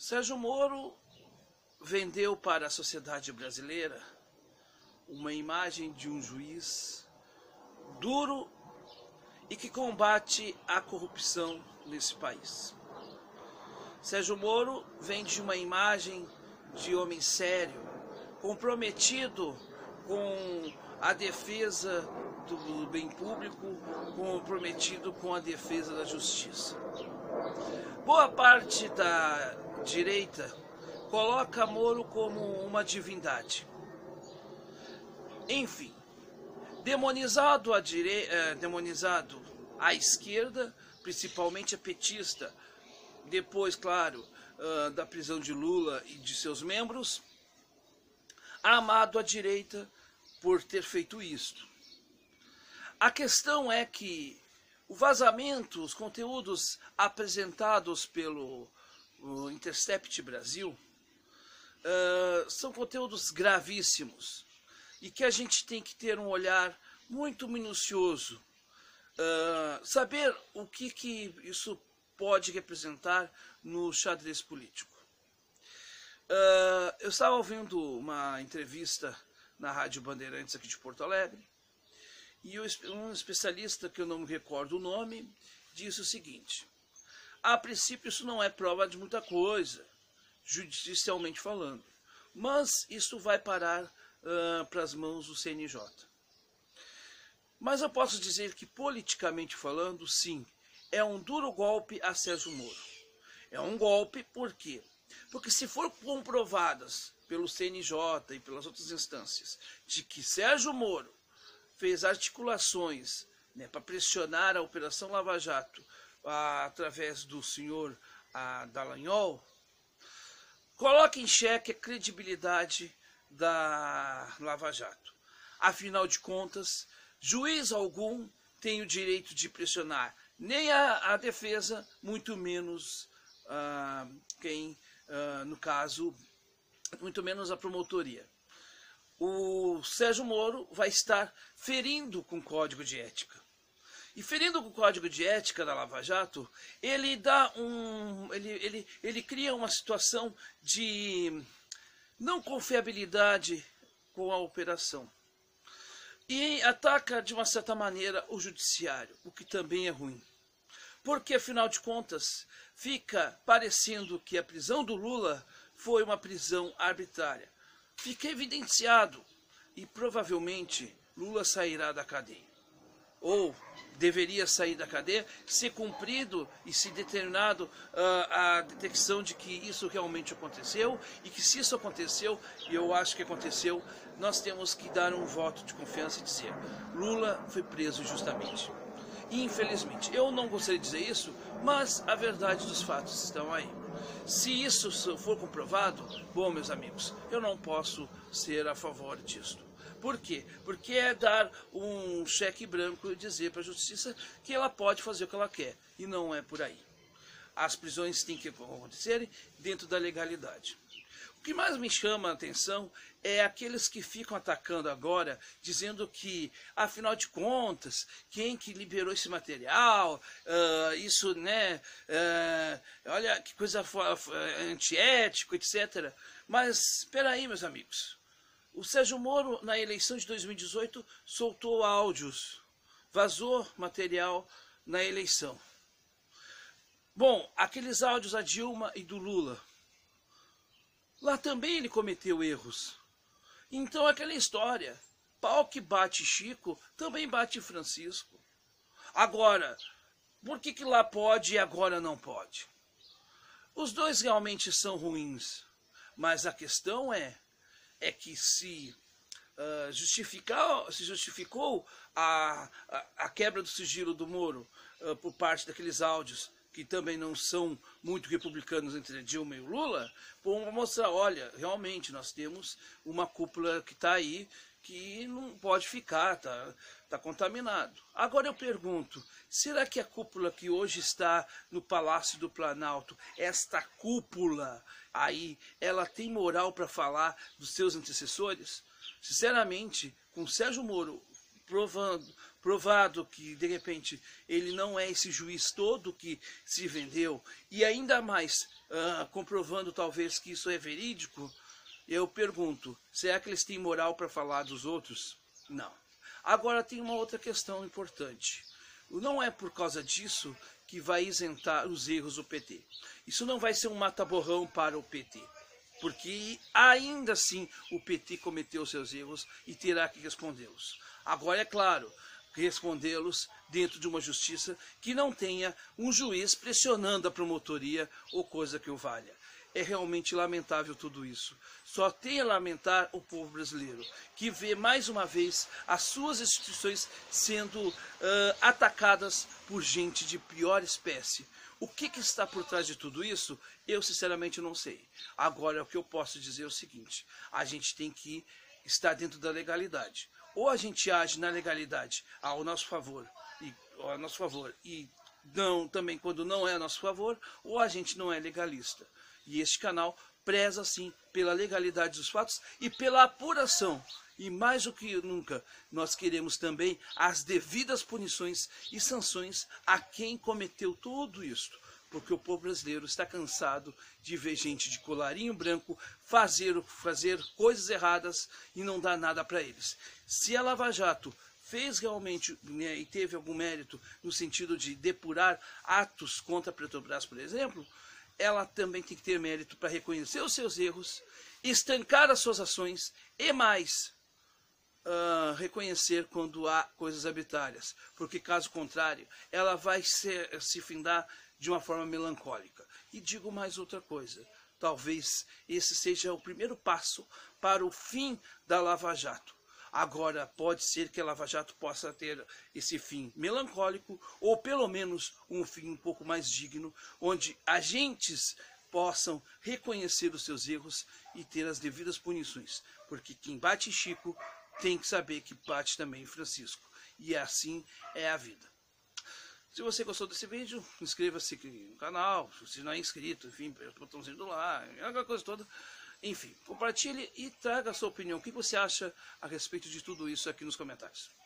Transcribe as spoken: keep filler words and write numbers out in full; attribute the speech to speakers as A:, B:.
A: Sérgio Moro vendeu para a sociedade brasileira uma imagem de um juiz duro e que combate a corrupção nesse país. Sérgio Moro vende uma imagem de homem sério, comprometido com a defesa do bem público, comprometido com a defesa da justiça. Boa parte da direita coloca Moro como uma divindade. Enfim, demonizado à direita, demonizado à esquerda, principalmente a petista, depois, claro, da prisão de Lula e de seus membros, amado à direita por ter feito isto. A questão é que o vazamento, os conteúdos apresentados pelo Intercept Brasil uh, são conteúdos gravíssimos e que a gente tem que ter um olhar muito minucioso, uh, saber o que, que isso pode representar no xadrez político. Uh, eu estava ouvindo uma entrevista na Rádio Bandeirantes aqui de Porto Alegre e um especialista, que eu não me recordo o nome, disse o seguinte: a princípio isso não é prova de muita coisa, judicialmente falando, mas isso vai parar uh, para as mãos do C N J. Mas eu posso dizer que, politicamente falando, sim, é um duro golpe a Sérgio Moro. É um golpe por quê? Porque se for comprovadas pelo C N J e pelas outras instâncias de que Sérgio Moro fez articulações, né, para pressionar a Operação Lava Jato a, através do senhor a, Dallagnol, coloca em xeque a credibilidade da Lava Jato. Afinal de contas, juiz algum tem o direito de pressionar nem a, a defesa, muito menos ah, quem, ah, no caso, muito menos a promotoria. O Sérgio Moro vai estar ferindo com o Código de Ética. E ferindo com o Código de Ética da Lava Jato, ele dá um, ele, ele, ele cria uma situação de não confiabilidade com a operação. E ataca, de uma certa maneira, o judiciário, o que também é ruim. Porque, afinal de contas, fica parecendo que a prisão do Lula foi uma prisão arbitrária. Fica evidenciado e provavelmente Lula sairá da cadeia. Ou deveria sair da cadeia, se cumprido e se determinado uh, a detecção de que isso realmente aconteceu, e que se isso aconteceu, e eu acho que aconteceu, nós temos que dar um voto de confiança e dizer: Lula foi preso injustamente. E, infelizmente, eu não gostaria de dizer isso, mas a verdade dos fatos estão aí. Se isso for comprovado, bom, meus amigos, eu não posso ser a favor disso. Por quê? Porque é dar um cheque branco e dizer para a justiça que ela pode fazer o que ela quer. E não é por aí. As prisões têm que acontecerem dentro da legalidade. O que mais me chama a atenção é aqueles que ficam atacando agora, dizendo que, afinal de contas, quem que liberou esse material, uh, isso, né, uh, olha que coisa antiético, etcétera. Mas, espera aí, meus amigos. O Sérgio Moro, na eleição de dois mil e dezoito, soltou áudios, vazou material na eleição. Bom, aqueles áudios da Dilma e do Lula, lá também ele cometeu erros. Então, aquela história, pau que bate Chico, também bate Francisco. Agora, por que que lá pode e agora não pode? Os dois realmente são ruins, mas a questão é, é que se, uh, justificar, se justificou a, a, a quebra do sigilo do Moro uh, por parte daqueles áudios, que também não são muito republicanos entre Dilma e o Lula, para mostrar, olha, realmente nós temos uma cúpula que está aí, que não pode ficar, está tá contaminado. Agora eu pergunto, será que a cúpula que hoje está no Palácio do Planalto, esta cúpula aí, ela tem moral para falar dos seus antecessores? Sinceramente, com Sérgio Moro provando, provado que de repente ele não é esse juiz todo que se vendeu, e ainda mais uh, comprovando talvez que isso é verídico, eu pergunto, será que eles têm moral para falar dos outros? Não. Agora tem uma outra questão importante. Não é por causa disso que vai isentar os erros do P T. Isso não vai ser um mata-borrão para o P T, porque ainda assim o P T cometeu seus erros e terá que respondê-los. Agora, é claro, respondê-los dentro de uma justiça que não tenha um juiz pressionando a promotoria ou coisa que o valha. É realmente lamentável tudo isso. Só tem a lamentar o povo brasileiro, que vê mais uma vez as suas instituições sendo uh, atacadas por gente de pior espécie. O que, que está por trás de tudo isso, eu sinceramente não sei. Agora, o que eu posso dizer é o seguinte, a gente tem que estar dentro da legalidade. Ou a gente age na legalidade ao nosso favor, e, ao nosso favor, e não, também quando não é a nosso favor, ou a gente não é legalista. E este canal preza, sim, pela legalidade dos fatos e pela apuração. E mais do que nunca, nós queremos também as devidas punições e sanções a quem cometeu tudo isso. Porque o povo brasileiro está cansado de ver gente de colarinho branco fazer, fazer coisas erradas e não dar nada para eles. Se a Lava Jato fez realmente, né, e teve algum mérito no sentido de depurar atos contra a Petrobras, por exemplo, ela também tem que ter mérito para reconhecer os seus erros, estancar as suas ações e mais, uh, reconhecer quando há coisas arbitrárias, porque caso contrário, ela vai ser, se findar de uma forma melancólica. E digo mais outra coisa, talvez esse seja o primeiro passo para o fim da Lava Jato. Agora, pode ser que a Lava Jato possa ter esse fim melancólico, ou pelo menos um fim um pouco mais digno, onde agentes possam reconhecer os seus erros e ter as devidas punições. Porque quem bate em Chico tem que saber que bate também em Francisco. E assim é a vida. Se você gostou desse vídeo, inscreva-se no canal, se não é inscrito, enfim, o botãozinho do lá, aquela coisa toda. Enfim, compartilhe e traga a sua opinião. O que você acha a respeito de tudo isso aqui nos comentários.